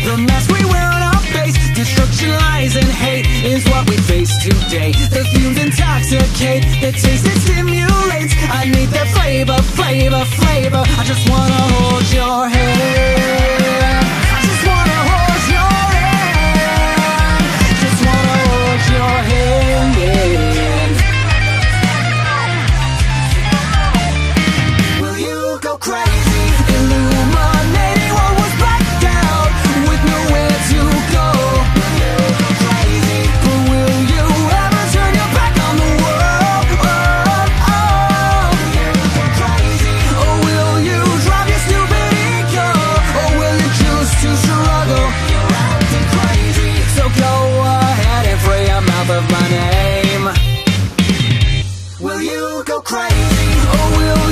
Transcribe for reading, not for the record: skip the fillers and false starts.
The mask we wear on our face, destruction, lies, and hate is what we face today. The fumes intoxicate, the taste it stimulates. I need that flavor, flavor, flavor. I just wanna hold your hand. I just wanna hold your hand. Just wanna hold your hand, yeah. Will you go crazy, illuminating what was blacked out, with nowhere to go? Will you go crazy, or will you ever turn your back on the world? Will you go crazy, or will you drive your stupid ego, or will you choose to struggle? You're acting crazy, so go ahead and free your mouth of my name. Will you go crazy, or will